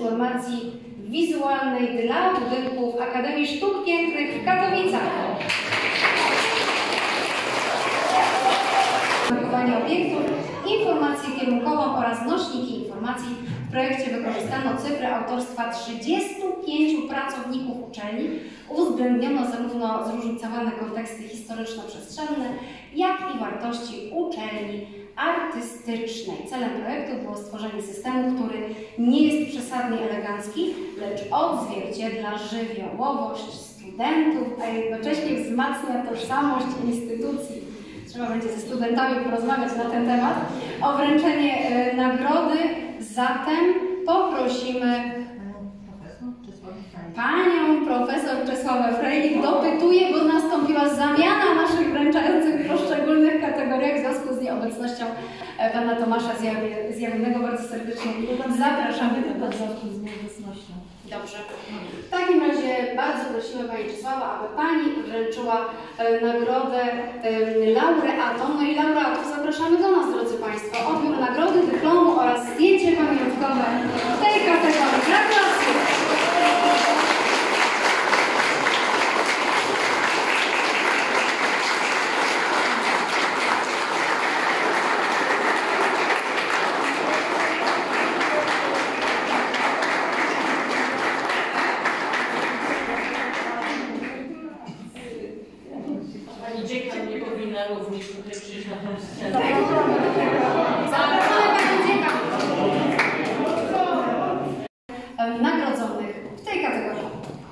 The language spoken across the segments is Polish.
informacji wizualnej dla budynków Akademii Sztuk Pięknych w Katowicach. Markowanie obiektów, informację kierunkową oraz nośniki informacji. W projekcie wykorzystano cyfry autorstwa 35 pracowników uczelni. Uwzględniono zarówno zróżnicowane konteksty historyczno-przestrzenne, jak i wartości uczelni artystycznej. Celem projektu było stworzenie systemu, który nie jest przesadnie elegancki, lecz odzwierciedla żywiołowość studentów, a jednocześnie wzmacnia tożsamość instytucji. Trzeba będzie ze studentami porozmawiać na ten temat. O wręczenie nagrody zatem poprosimy panią profesor Czesławę Frejlich. Dopytuję, bo nastąpiła zamiana naszych wręczających w poszczególnych kategoriach w związku z nieobecnością pana Tomasza Zjawionego. Bardzo serdecznie zapraszamy do rozmowy z nieobecnością. Dobrze. W takim razie bardzo prosimy Pani Czesława, aby Pani wręczyła nagrodę laureatom. No i laureatów zapraszamy do nas, drodzy Państwo. Odbiór nagrody, dyplomu oraz zdjęcie pamiątkowe w tej kategorii. Gratulacje! Również tutaj przyjść na tą scenę. Nagrodzonych w tej kategorii.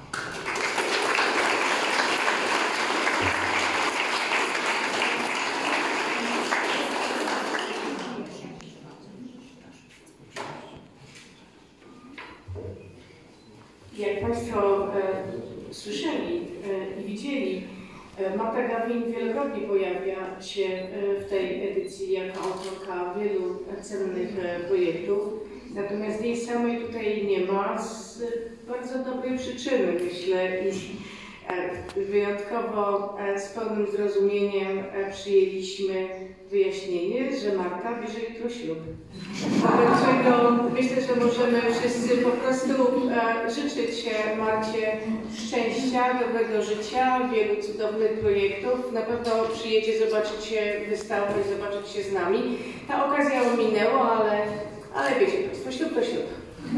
Jak Państwo słyszeli i widzieli, Marta Gawin wielokrotnie pojawia się w tej edycji jako autorka wielu cennych projektów, natomiast jej samej tutaj nie ma z bardzo dobrej przyczyny, myślę, i wyjątkowo z pełnym zrozumieniem przyjęliśmy wyjaśnienie, że Marta bierze jutro ślub. Wobec czego myślę, że możemy wszyscy po prostu życzyć Marcie szczęścia, dobrego życia, wielu cudownych projektów. Na pewno przyjedzie zobaczyć wystawę i zobaczyć się z nami. Ta okazja ominęła, ale wiecie Państwo, ślub to ślub.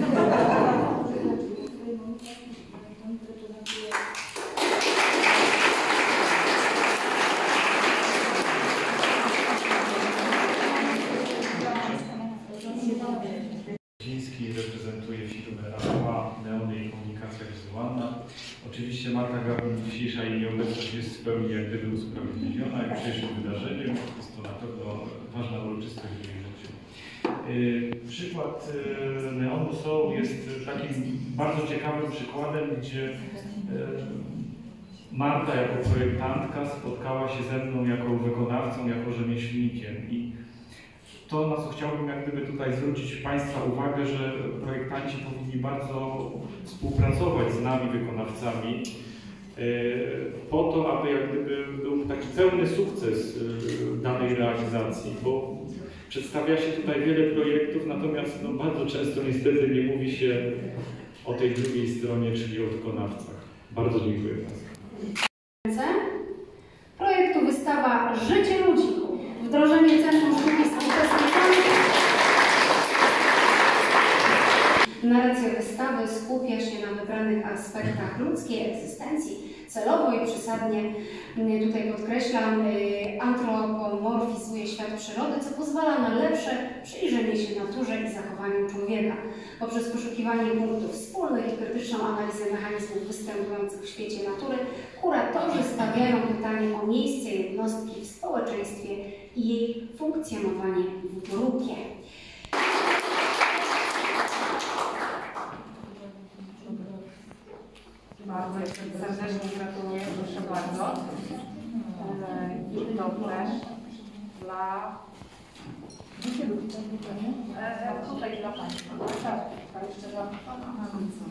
Reprezentuje firmę APA, Neony i Komunikacja Wizualna. Oczywiście Marta Gawin, dzisiejsza jej nieobecność jest w pełni jak gdyby usprawiedliwiona jutrzejszym wydarzeniem. Jest to na pewno ważna uroczystość w jej życiu. Przykład Neonu Soul jest takim bardzo ciekawym przykładem, gdzie Marta jako projektantka spotkała się ze mną jako wykonawcą, jako rzemieślnikiem. I to, na co chciałbym jak gdyby tutaj zwrócić Państwa uwagę, że projektanci powinni bardzo współpracować z nami, wykonawcami, po to, aby jak gdyby był taki pełny sukces danej realizacji, bo przedstawia się tutaj wiele projektów, natomiast no, bardzo często niestety nie mówi się o tej drugiej stronie, czyli o wykonawcach. Bardzo dziękuję Państwu. Projektu wystawa Życie ludzi. Wdrożenie Centrum Sztuki Współczesnej. Narracja wystawy skupia się na wybranych aspektach ludzkiej egzystencji. Celowo i przesadnie, tutaj podkreślam, antropomorfizuje świat przyrody, co pozwala na lepsze przyjrzenie się naturze i zachowaniu człowieka. Poprzez poszukiwanie punktów wspólnych i krytyczną analizę mechanizmów występujących w świecie natury, kuratorzy stawiają pytanie o miejsce jednostki w społeczeństwie i jej funkcjonowanie w grupie. Bardzo serdecznie gratuluję, proszę bardzo. I to też dla... Tutaj dla Państwa. Tak, jeszcze dla Pana.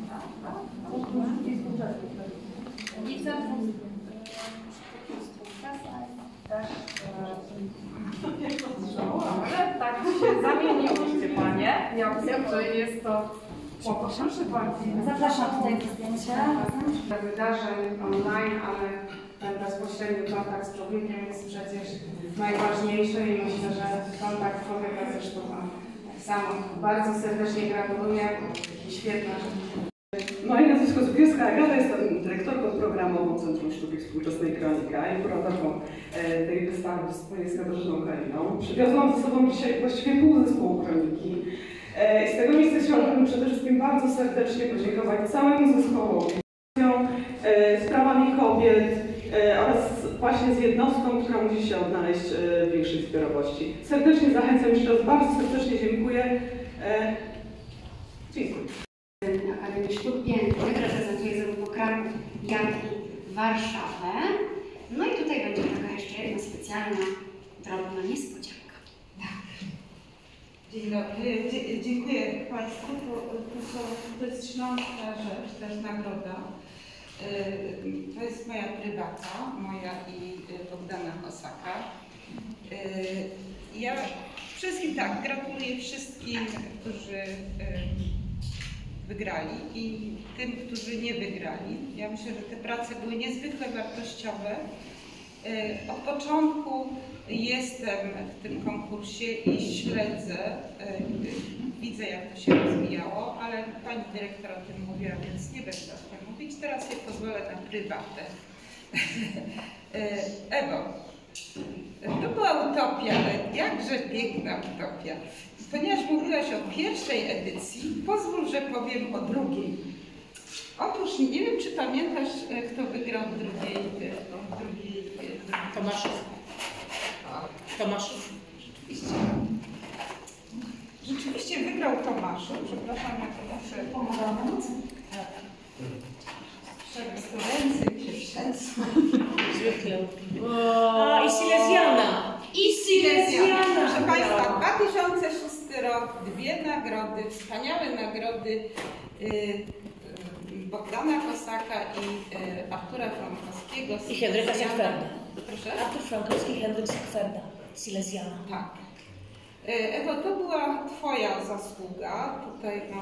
I Centrum też... Ale tak się zamieniłyście Panie. Ja wiem, że jest to Proszę bardzo. Zapraszam tutaj do zdjęcia. Wydarzeń online, ale ten bezpośredni kontakt z człowiekiem jest przecież najważniejszy i myślę, że kontakt człowieka ze sztuką. Tak samo. Bardzo serdecznie gratuluję i świetna rzecz. Moje nazwisko Zubierska Agata, jestem dyrektorką programową Centrum Sztuki Współczesnej Kronika i kuratorką tej wystawy wspólnie z Katarzyną Kaliną. Przywiozłam ze sobą dzisiaj właściwie pół zespołu Kroniki. I z tego miejsca chciałabym przede wszystkim bardzo serdecznie podziękować całemu zespołowi, z prawami kobiet oraz właśnie z jednostką, która musi się odnaleźć w większej zbiorowości. Serdecznie zachęcam jeszcze raz, bardzo serdecznie dziękuję. Dziękuję. Akademii Sztuk Pięknych reprezentuje zarówno Kraków, jak i Warszawę. No i tutaj będzie taka jeszcze jedna specjalna, drobna niespodzianka. Dzień dobry, dziękuję Państwu. To jest śląska rzecz, też nagroda. To jest moja prywata, moja i Bogdana Kosaka. Ja przede wszystkim tak, gratuluję wszystkim, którzy wygrali i tym, którzy nie wygrali. Ja myślę, że te prace były niezwykle wartościowe. Od początku jestem w tym konkursie i śledzę, widzę jak to się rozwijało, ale pani dyrektor o tym mówiła, więc nie będę o tym mówić. Teraz sobie pozwolę na prywatę. Ewo, to była utopia, ale jakże piękna utopia. Ponieważ mówiłaś o pierwszej edycji, pozwól, że powiem o drugiej. Otóż nie wiem, czy pamiętasz, kto wygrał w drugiej. Tomaszów. Tomaszów. Rzeczywiście wygrał Tomaszów. Przepraszam, ja to muszę pomóc. Ręce mi się trzęsą. Zwykle. I Silesiana. Proszę Państwa, 2006 rok, 2 nagrody, wspaniałe nagrody Bogdana Kosaka i Artura Frankowskiego. I Henryka Siegfrieda. Proszę? Artur Frankowski i Henryk Siegfrieda. Silesiana. Tak. Ewo, to była Twoja zasługa. Tutaj masz...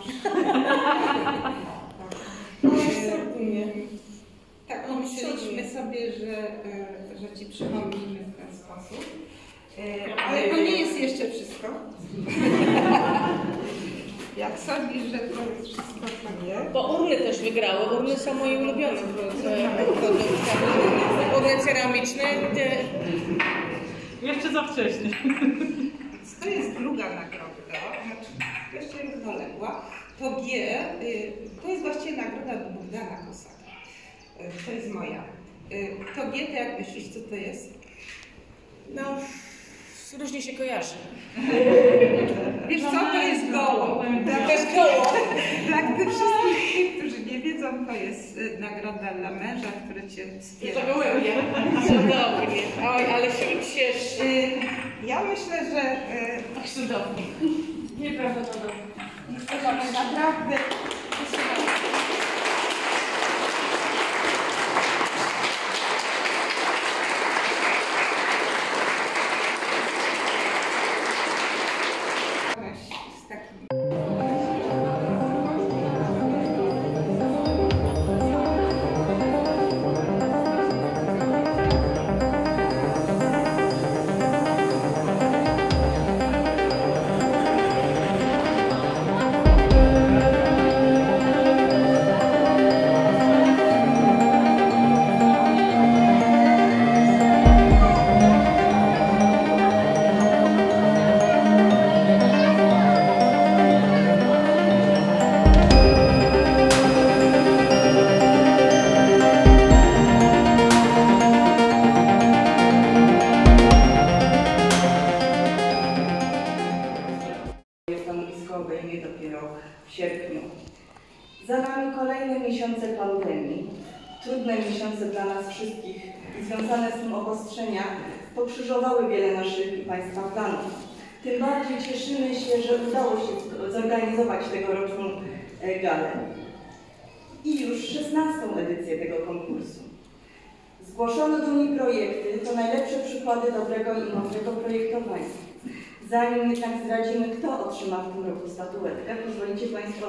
Tak, pomyśleliśmy sobie, że Ci przypomnimy w ten sposób. Ale to nie jest jeszcze wszystko. Jak sądzisz, że to jest wszystko, to nie. Bo urny też wygrały. Urny są moje ulubione produkty. Urny ceramiczne. Jeszcze za wcześnie. To jest druga nagroda, znaczy jeszcze równoległa. To G, to jest właściwie nagroda do Bogdana Kosaka. To jest moja. To G, to jak myślisz, co to jest? No, różnie się kojarzy. Wiesz co, to jest goło. To jest koło. Dla tych wszystkich tych, którzy nie wiedzą, to jest nagroda dla męża, który Cię wspiera. To byłem ja. Cudownie. Oj, ale się cieszy. Ja myślę, że... Cudownie. Nieprawdopodobnie. Naprawdę... Z takim... obejmie dopiero w sierpniu. Za nami kolejne miesiące pandemii, trudne miesiące dla nas wszystkich i związane z tym obostrzenia pokrzyżowały wiele naszych i Państwa planów. Tym bardziej cieszymy się, że udało się zorganizować tegoroczną galę i już 16. edycję tego konkursu. Zgłoszono do niej projekty to najlepsze przykłady dobrego i mądrego projektowania. Zanim jednak zdradzimy, kto otrzyma w tym roku statuetkę, pozwolicie Państwo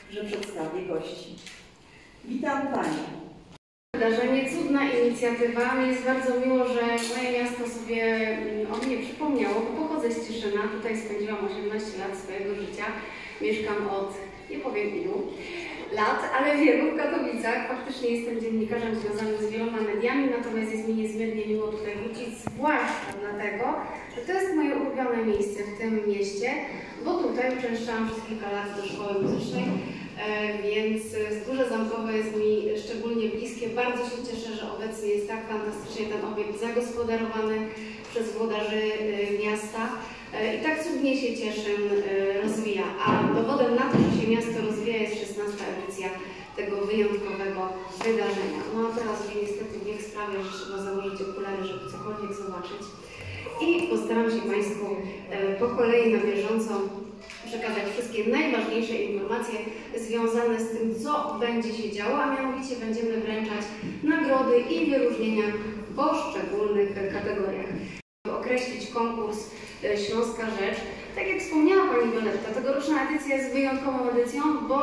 że przedstawię gości. Witam Panią. Wydarzenie, cudna inicjatywa. Mi jest bardzo miło, że moje miasto sobie o mnie przypomniało, bo pochodzę z Cieszyna. Tutaj spędziłam 18 lat swojego życia. Mieszkam od, nie powiem ilu lat, ale wielu w Katowicach. Faktycznie jestem dziennikarzem związanym z wieloma mediami, natomiast jest mi niezmiernie miło tutaj wrócić, zwłaszcza dlatego, że to jest moje ulubione miejsce w tym mieście, bo tutaj uczęszczałam przez kilka lat do szkoły muzycznej. Więc Wzgórze Zamkowe jest mi szczególnie bliskie. Bardzo się cieszę, że obecnie jest tak fantastycznie ten obiekt zagospodarowany przez włodarzy miasta i tak cudnie się Cieszyn rozwija. A dowodem na to, że się miasto rozwija, jest 16. edycja tego wyjątkowego wydarzenia. No a teraz już niestety wiek sprawia, że trzeba założyć okulary, żeby cokolwiek zobaczyć. I postaram się Państwu po kolei na bieżąco przekazać wszystkie najważniejsze informacje związane z tym, co będzie się działo, a mianowicie będziemy wręczać nagrody i wyróżnienia w poszczególnych kategoriach. Określić konkurs Śląska Rzecz. Tak jak wspomniała Pani Violetta, tegoroczna edycja jest wyjątkową edycją, bo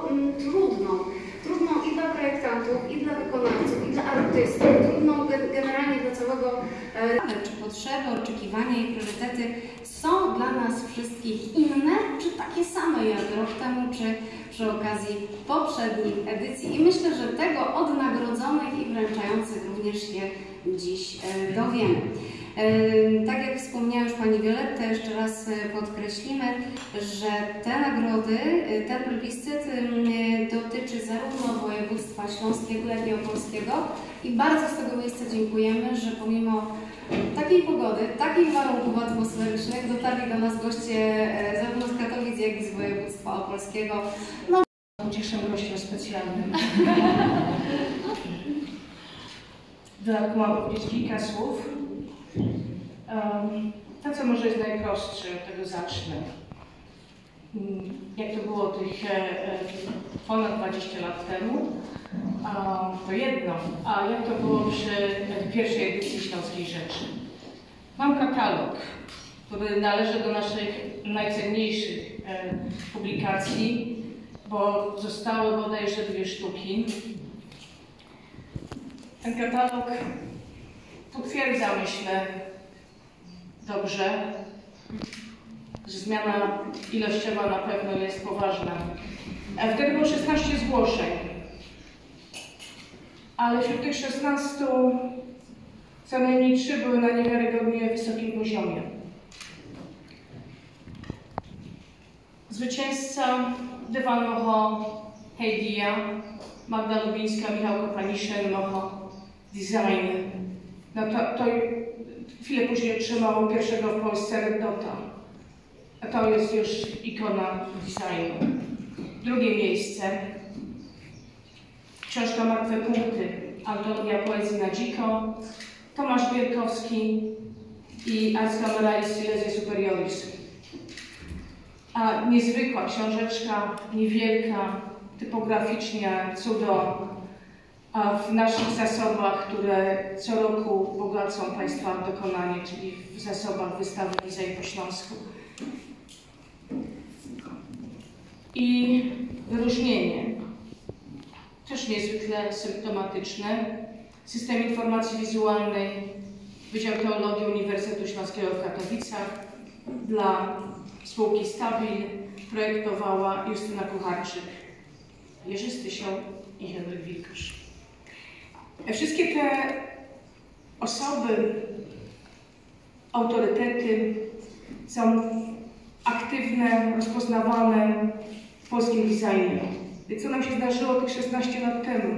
trudną i dla projektantów, i dla wykonawców, i dla artystów, trudną generalnie dla całego. Czy potrzeby, oczekiwania i priorytety są dla nas wszystkich inne, czy takie same jak rok temu, czy przy okazji poprzednich edycji? I myślę, że tego od nagrodzonych i wręczających również się dziś dowiemy. Tak jak wspomniała już Pani Violetta, jeszcze raz podkreślimy, że te nagrody, ten plebiscyt dotyczy zarówno województwa śląskiego, jak i opolskiego i bardzo z tego miejsca dziękujemy, że pomimo takiej pogody, takich warunków atmosferycznych dotarli do nas goście zarówno z Katowic, jak i z województwa opolskiego. No, Ucieszę gościom specjalnym. Dodatkowo mam powiedzieć kilka słów. To, co może jest najprostsze, od tego zacznę. Jak to było tych ponad 20 lat temu, to jedno. A jak to było przy pierwszej edycji Śląskiej Rzeczy? Mam katalog, który należy do naszych najcenniejszych publikacji, bo zostały bodajże 2 sztuki. Ten katalog potwierdza, myślę, dobrze, że zmiana ilościowa na pewno jest poważna. Wtedy było 16 zgłoszeń, ale wśród tych 16 co najmniej 3 były na niewiarygodnie wysokim poziomie. Zwycięzca Dywan Moho Heidia, Magda Lubińska, Michał Kopaniszyn, Moho Design. No to chwilę później otrzymało pierwszego w Polsce Red Dota. A to jest już ikona designu. Drugie miejsce. Książka Martwe Punkty. Antologia poezji na dziko. Tomasz Bierkowski i Ars Cameralis Silesia Superioris. A niezwykła książeczka, niewielka, typograficznie cudo, a w naszych zasobach, które co roku bogacą Państwa dokonanie, czyli w zasobach wystawy Design po Śląsku. I wyróżnienie, też niezwykle symptomatyczne, System Informacji Wizualnej, Wydział Teologii Uniwersytetu Śląskiego w Katowicach dla spółki Stabil projektowała Justyna Kucharczyk, Jerzy Stysiał i Henryk Wilkusz. Wszystkie te osoby, autorytety są aktywne, rozpoznawane w polskim designie. I co nam się zdarzyło tych 16 lat temu?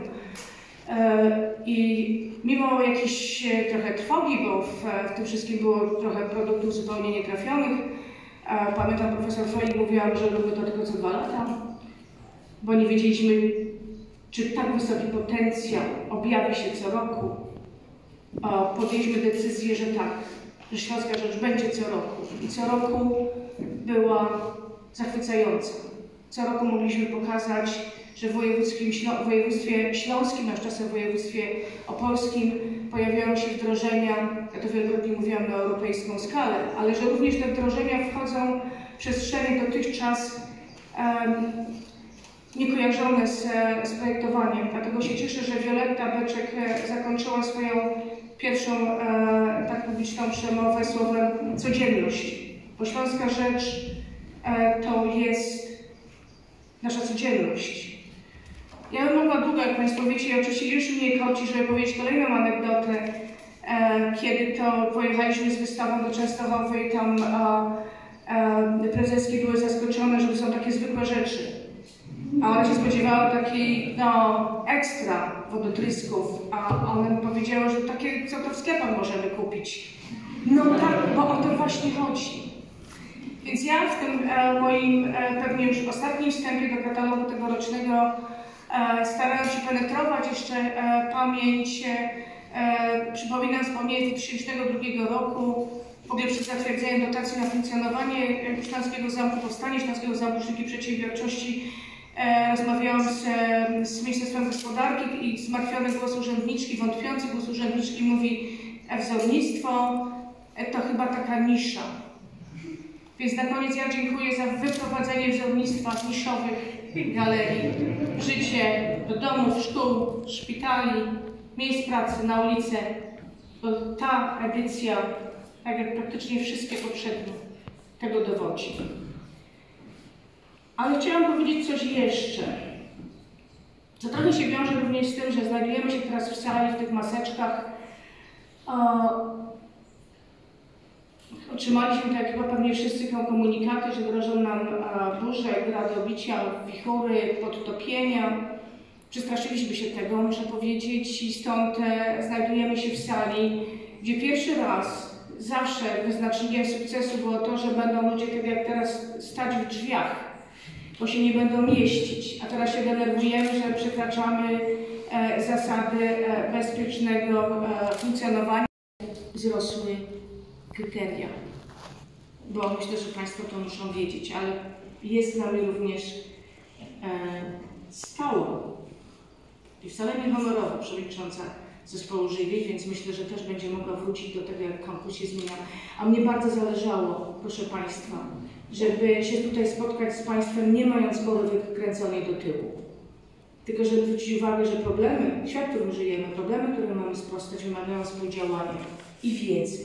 I mimo jakiejś trochę trwogi, bo w tym wszystkim było trochę produktów zupełnie nietrafionych, pamiętam profesor Frolik mówiła, że robimy to tylko co 2 lata, bo nie wiedzieliśmy, czy tak wysoki potencjał objawi się co roku. Podjęliśmy decyzję, że tak, że Śląska Rzecz będzie co roku. I co roku była zachwycająca. Co roku mogliśmy pokazać, że w województwie śląskim, a już czasem w województwie opolskim pojawiają się wdrożenia, ja to wielokrotnie mówiłam, na europejską skalę, ale że również te wdrożenia wchodzą w przestrzenie dotychczas niekojarzone z projektowaniem. Dlatego się cieszę, że Wioletta Beczek zakończyła swoją pierwszą tak publiczną przemowę słowem codzienność. Bo Śląska Rzecz to jest nasza codzienność. Ja bym mogła długo, jak Państwo wiecie, i oczywiście już mnie korci, żeby powiedzieć kolejną anegdotę, kiedy to pojechaliśmy z wystawą do Częstochowy i tam prezeski były zaskoczone, że to są takie zwykłe rzeczy. A one się spodziewały takiej, ekstra wodotrysków, a one powiedziały, że takie, co to w sklepach możemy kupić. No tak, bo o to właśnie chodzi. Więc ja w tym moim pewnie już ostatnim wstępie do katalogu tegorocznego starając się penetrować jeszcze pamięć, przypominam wspomnienie z 2002 roku, w ogóle przed zatwierdzeniem dotacji na funkcjonowanie Śląskiego Zamku, powstanie Śląskiego Zamku Sztuki Przedsiębiorczości, rozmawiałam z Ministerstwem Gospodarki i zmartwiony głos urzędniczki, wątpiący głos urzędniczki mówi, wzornictwo to chyba taka nisza. Więc na koniec ja dziękuję za wyprowadzenie wzornictwa z niszowych galerii, życie do domów, szkół, szpitali, miejsc pracy, na ulicę. Bo ta edycja, tak jak praktycznie wszystkie poprzednie, tego dowodzi. Ale chciałam powiedzieć coś jeszcze. Co trochę się wiąże również z tym, że znajdujemy się teraz w sali, w tych maseczkach. Otrzymaliśmy, tak jak chyba pewnie wszyscy, komunikaty, że grożą nam burze, gradobicia, wichury, podtopienia. Przestraszyliśmy się tego, muszę powiedzieć, i stąd znajdujemy się w sali, gdzie pierwszy raz zawsze wyznacznikiem sukcesu było to, że będą ludzie, tak jak teraz, stać w drzwiach, bo się nie będą mieścić. A teraz się denerwujemy, że przekraczamy zasady bezpiecznego funkcjonowania. Wzrosły kryteria, bo myślę, że Państwo to muszą wiedzieć, ale jest z nami również stało i wcale nie honorowo przewodnicząca zespołu jury, więc myślę, że też będzie mogła wrócić do tego, jak konkurs się zmienia. A mnie bardzo zależało, proszę Państwa, żeby się tutaj spotkać z Państwem, nie mając głowy wykręconej do tyłu. Tylko żeby zwrócić uwagę, że problemy, świat, w którym żyjemy, problemy, które mamy sprostać, wymagają współdziałania i wiedzy.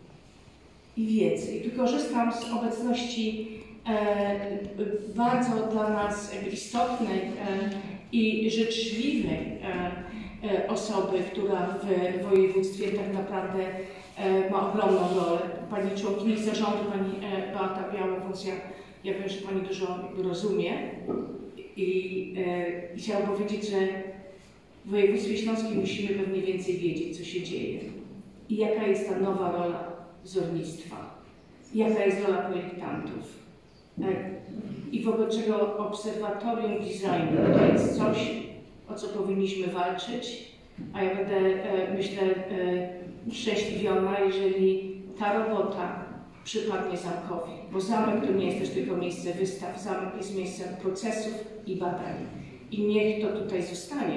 I tu korzystam z obecności bardzo dla nas istotnej i życzliwej osoby, która w województwie tak naprawdę ma ogromną rolę. Pani członkini zarządu, pani Beata Białowąs, ja wiem, że Pani dużo rozumie i chciałam powiedzieć, że w województwie śląskim musimy pewnie więcej wiedzieć, co się dzieje i jaka jest ta nowa rola wzornictwa, jaka jest rola projektantów i wobec czego obserwatorium designu to jest coś, o co powinniśmy walczyć, a ja będę, myślę, szczęśliwiona, jeżeli ta robota przypadnie zamkowi, bo zamek to nie jest też tylko miejsce wystaw, zamek jest miejscem procesów i badań i niech to tutaj zostanie.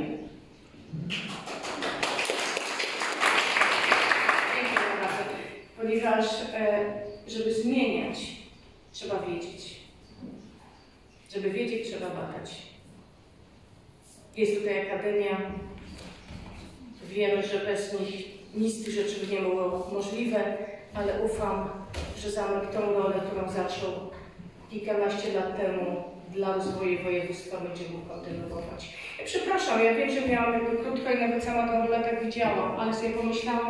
Ponieważ, żeby zmieniać, trzeba wiedzieć. Żeby wiedzieć, trzeba badać. Jest tutaj Akademia. Wiemy, że bez nich nic z tych rzeczy by nie było możliwe, ale ufam, że zamek tą rolę, którą zaczął kilkanaście lat temu dla rozwoju województwa, będzie mógł kontynuować. Przepraszam, ja wiem, że miałam jakby krótko i nawet sama tą rolę tak widziałam, ale sobie pomyślałam,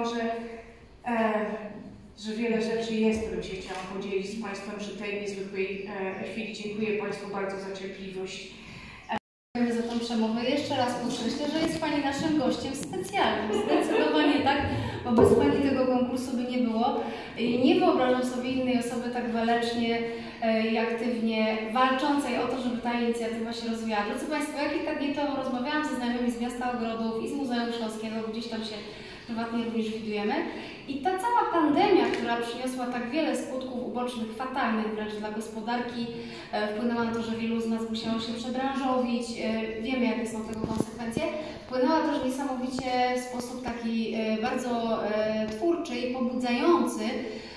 że wiele rzeczy jest, którym się chciałam podzielić z Państwem przy tej niezwykłej chwili. Dziękuję Państwu bardzo za cierpliwość. Dziękujemy za tę przemowę. Jeszcze raz podkreślę, że jest Pani naszym gościem specjalnym. Zdecydowanie tak, bo bez Pani tego konkursu by nie było. I nie wyobrażam sobie innej osoby tak walecznie i aktywnie walczącej o to, żeby ta inicjatywa się rozwijała. Drodzy Państwo, ja kilka dni temu rozmawiałam ze znajomymi z Miasta Ogrodów i z Muzeum Śląskiego, gdzieś tam się prywatnie również widujemy. I ta cała pandemia, która przyniosła tak wiele skutków ubocznych, fatalnych wręcz dla gospodarki, wpłynęła na to, że wielu z nas musiało się przebranżowić, wiemy jakie są tego konsekwencje, wpłynęła też niesamowicie w sposób taki bardzo twórczy i pobudzający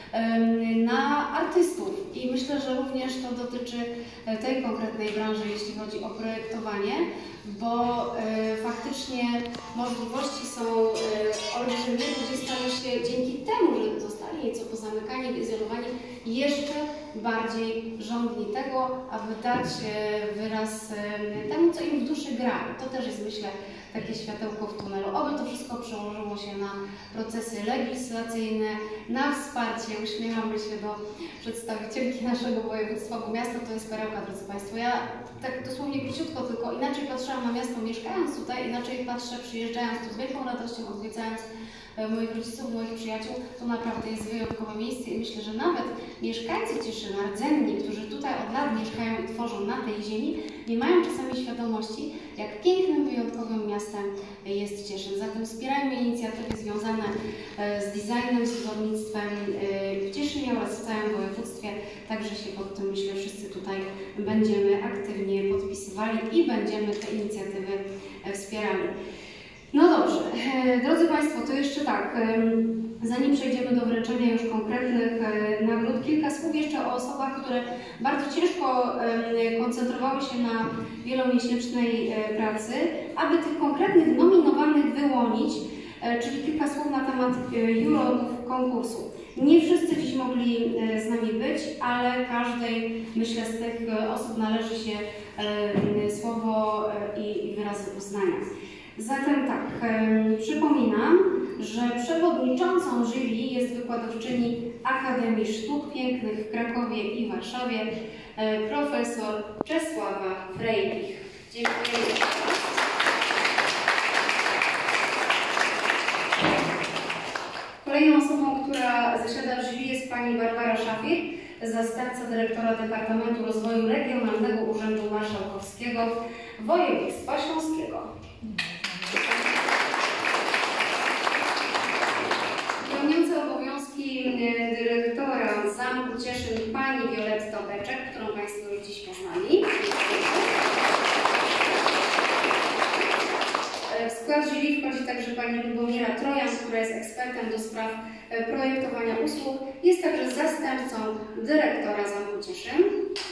na artystów. I myślę, że również to dotyczy tej konkretnej branży, jeśli chodzi o projektowanie, bo faktycznie możliwości są olbrzymie, ludzie stają się dzięki temu, że zostali nieco pozamykani, wyizolowani, jeszcze bardziej żądni tego, aby dać wyraz temu, co im w duszy gra. To też jest, myślę, takie światełko w tunelu. Oby to wszystko przełożyło się na procesy legislacyjne, na wsparcie. Uśmiechamy się do przedstawicielki naszego województwa, bo miasto to jest perełka, drodzy Państwo. Ja tak dosłownie króciutko, tylko inaczej patrzyłam na miasto mieszkając tutaj, inaczej patrzę przyjeżdżając tu z wielką radością, odwiedzając moich rodziców, moich przyjaciół. To naprawdę jest wyjątkowe miejsce i myślę, że nawet mieszkańcy Cieszyna, rdzenni, którzy tutaj od lat mieszkają i tworzą na tej ziemi, nie mają czasami świadomości, jak pięknym, wyjątkowym miastem jest Cieszyn. Zatem wspierajmy inicjatywy związane z designem, z wzornictwem w Cieszynie oraz w całym województwie. Także się pod tym, myślę, wszyscy tutaj będziemy aktywnie podpisywali i będziemy te inicjatywy wspierali. No dobrze, drodzy Państwo, to jeszcze tak, zanim przejdziemy do wręczenia już konkretnych nagród, kilka słów jeszcze o osobach, które bardzo ciężko koncentrowały się na wielomiesięcznej pracy, aby tych konkretnych nominowanych wyłonić, czyli kilka słów na temat jurorów konkursu. Nie wszyscy dziś mogli z nami być, ale każdej, myślę, z tych osób należy się słowo i wyrazy uznania. Zatem tak, przypominam, że przewodniczącą jury jest wykładowczyni Akademii Sztuk Pięknych w Krakowie i Warszawie, profesor Czesława Frejlich. Dziękuję. Kolejną osobą, która zasiada w jury, jest pani Barbara Szafir, zastępca dyrektora Departamentu Rozwoju Regionalnego Urzędu Marszałkowskiego Województwa Śląskiego. Pełniąca obowiązki dyrektora Zamku Cieszyn pani Wioletta Beczek, którą Państwo już dziś poznali. W skład jury wchodzi także pani Lubomira Trojan, która jest ekspertem do spraw projektowania usług. Jest także zastępcą dyrektora Zamku Cieszyn.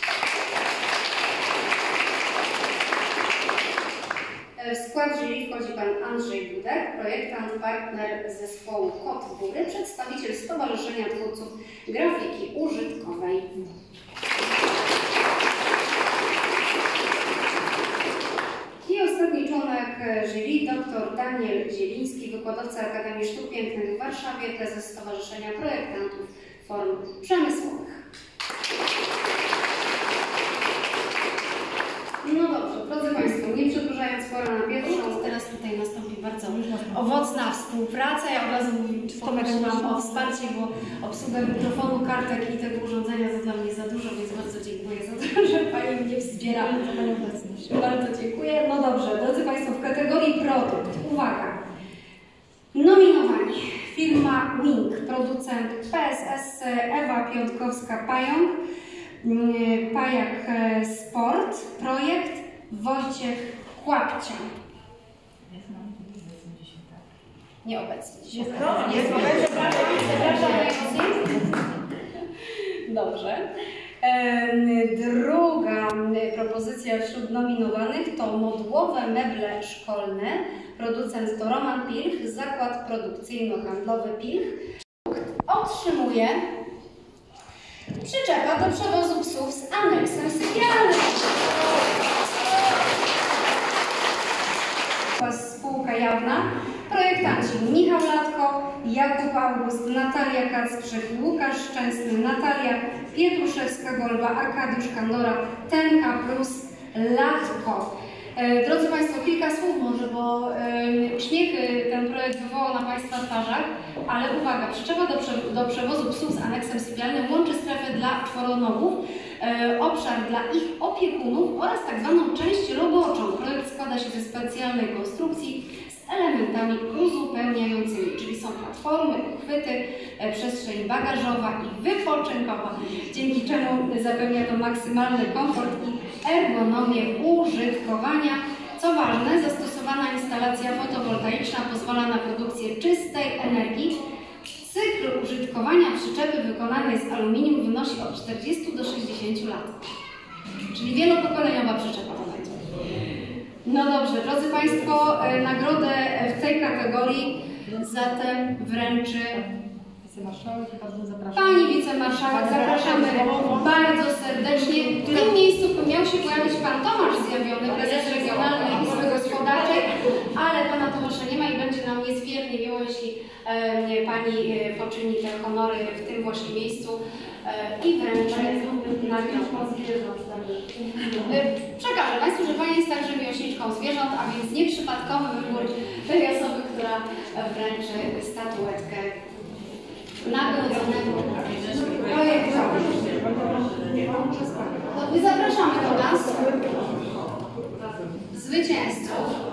W skład jury wchodzi pan Andrzej Budek, projektant, partner zespołu Kot w Góry, przedstawiciel Stowarzyszenia Twórców Grafiki Użytkowej. I ostatni członek jury, dr Daniel Zieliński, wykładowca Akademii Sztuk Pięknych w Warszawie, prezes Stowarzyszenia Projektantów Form Przemysłowych. No dobrze, drodzy Państwo, nie przedłużając, pora na pierwszą. Teraz tutaj nastąpi bardzo owocna współpraca. Ja od razu poprosiłam o wsparcie, bo obsługa mikrofonu, kartek i tego urządzenia to dla mnie za dużo, więc bardzo dziękuję za to, że Pani mnie wspiera. Bardzo dziękuję. No dobrze, drodzy Państwo, w kategorii produkt, uwaga, nominowani firma Wing, producent PSS Ewa Piątkowska-Pająk, Pajak Sport, projekt Wojciech Kłapcia. Nieobecny. Dobrze. Druga propozycja wśród nominowanych to modłowe meble szkolne. Producent to Roman Pilch, zakład produkcyjno-handlowy Pilch. Otrzymuje przyczepa do przewozu psów z aneksem sypialnym. Spółka jawna. Projektanci Michał Latko, Jakub August, Natalia Kacprzyk, Łukasz Szczęsny, Natalia Pietruszewska-Golba, Arkadiusz Kandora, Tenka plus Latko. Drodzy Państwo, kilka słów może, bo uśmiechy ten projekt wywołał na Państwa twarzach, ale uwaga, przyczepa do przewozu psów z aneksem sypialnym łączy strefę dla czworonogów, obszar dla ich opiekunów oraz tak zwaną część roboczą. Projekt składa się ze specjalnej konstrukcji z elementami uzupełniającymi, czyli są platformy, uchwyty, przestrzeń bagażowa i wypoczynkowa, dzięki czemu zapewnia to maksymalny komfort i ergonomię użytkowania. Co ważne, zastosowana instalacja fotowoltaiczna pozwala na produkcję czystej energii z Cykl użytkowania przyczepy wykonanej z aluminium wynosi od 40 do 60 lat. Czyli wielopokoleniowa przyczepa to będzie. No dobrze, drodzy Państwo, nagrodę w tej kategorii zatem wręczy Wicemarszałek, bardzo zapraszam. Pani wicemarszałek. Zapraszamy bardzo serdecznie. W tym miejscu miał się pojawić Pan Tomasz Zjawiony, prezes Regionalnej Izby Gospodarczej, ale Pana Tomasza nie ma i będzie nam niezmiernie miło, jeśli Pani poczyni te honory w tym właśnie miejscu i wręczy nagrodę. Przekażę Państwu, że Pani jest także miłośniczką zwierząt, a więc nieprzypadkowy wybór tej osoby, która wręczy statuetkę nagrodzonego projektowi. Zapraszamy do nas zwycięzców.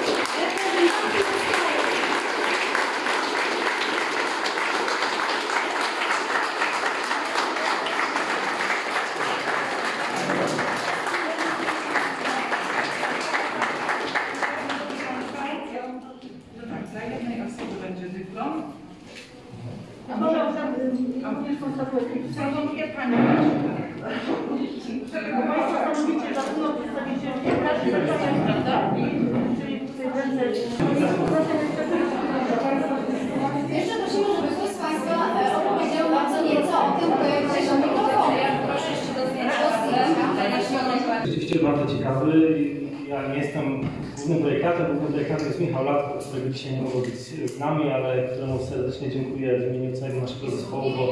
Dla jednej osoby będzie dyplom. Proponuję Pani. Żeby Państwo stanowicie zarówno przedstawicielki każdej zakończenia, prawda? Czyli tutaj będę... Jeszcze prosimy, żeby ktoś z Państwa opowiedział nam co nieco o tym projekcie Żomikowowie. Proszę jeszcze do zdjęcia. Rzeczywiście bardzo ciekawy. Ja nie jestem głównym projektantem, głównym projektantem jest Michał Latko, którego dzisiaj nie mogło być z nami, ale któremu serdecznie dziękuję w imieniu całego naszego zespołu, bo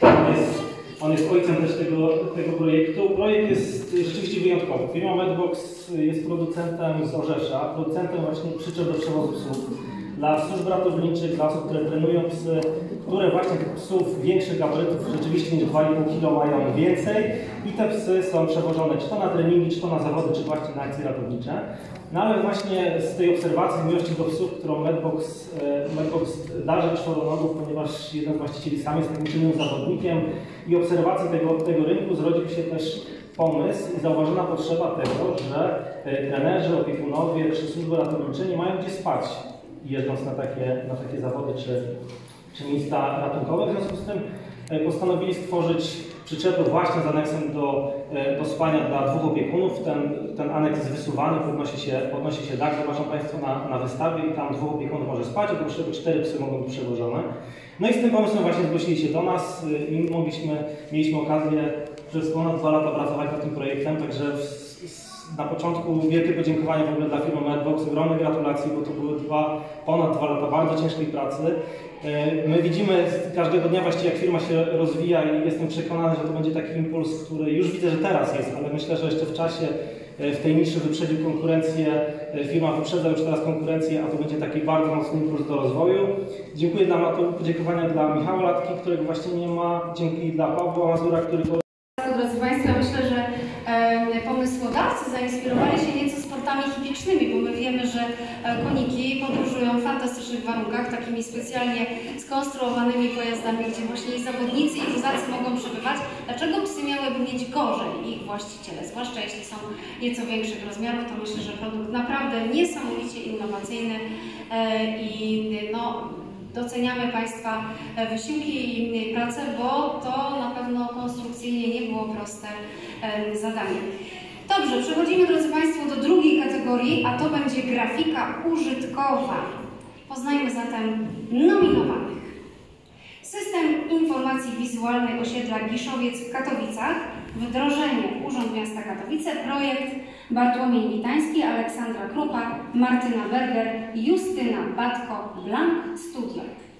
on jest ojcem też tego projektu. Projekt jest rzeczywiście wyjątkowy. Firma Medbox jest producentem z Orzesza, producentem właśnie przyczep do przewozu psów dla służb ratowniczych, dla osób, które trenują psy, które właśnie tych psów większych gabarytów, rzeczywiście niż 2,5 kg mają więcej i te psy są przewożone czy to na treningi, czy to na zawody, czy właśnie na akcje ratownicze. No ale właśnie z tej obserwacji miłości do psów, którą Medbox darzy czworonogów, ponieważ jeden z właścicieli sam jest takim czynnym zawodnikiem i obserwacji tego rynku zrodził się też pomysł i zauważona potrzeba tego, że trenerzy, opiekunowie czy służby ratownicze nie mają gdzie spać, jeżdżąc na takie zawody czy miejsca ratunkowe. W związku z tym postanowili stworzyć przyczepę właśnie z aneksem do spania dla 2 opiekunów. Ten aneks jest wysuwany, podnosi się dach, zobaczą Państwo na wystawie i tam 2 opiekunów może spać, oprócz tego 4 psy mogą być przewożone. No i z tym pomysłem właśnie zgłosili się do nas i mieliśmy okazję przez ponad 2 lata pracować nad tym projektem, także na początku wielkie podziękowania w ogóle dla firmy Medbox, ogromne gratulacje, bo to były ponad 2 lata bardzo ciężkiej pracy. My widzimy każdego dnia właściwie, jak firma się rozwija i jestem przekonany, że to będzie taki impuls, który już widzę, że teraz jest, ale myślę, że jeszcze w czasie w tej niszy wyprzedził konkurencję, firma wyprzedza już teraz konkurencję, a to będzie taki bardzo mocny impuls do rozwoju. Dziękuję podziękowania dla Michała Latki, którego właśnie nie ma, dzięki dla Pawła Mazura, który... Drodzy Państwo, ja myślę, że pomysłodawcy zainspirowali się nieco sportami hippicznymi, bo my wiemy, że koniki podróżują w fantastycznych warunkach, takimi specjalnie skonstruowanymi pojazdami, gdzie właśnie i zawodnicy, i kozacy mogą przebywać. Dlaczego psy miałyby mieć gorzej ich właściciele, zwłaszcza jeśli są nieco większych rozmiarów, to myślę, że produkt naprawdę niesamowicie innowacyjny i doceniamy Państwa wysiłki i pracę, bo to na pewno konstrukcyjnie nie było proste zadanie. Dobrze, przechodzimy, drodzy Państwo, do drugiej kategorii, a to będzie grafika użytkowa. Poznajmy zatem nominowanych. System informacji wizualnej osiedla Giszowiec w Katowicach, wdrożenie Urząd Miasta Katowice, projekt Bartłomiej Witański, Aleksandra Krupa, Martyna Berger, Justyna Batko, Blank Studio.